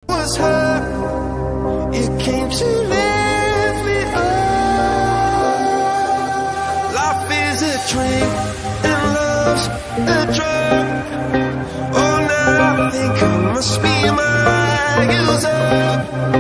was hurt, you came to lift me up. Life is a dream and love's a drug. Oh, now I think I must be my user.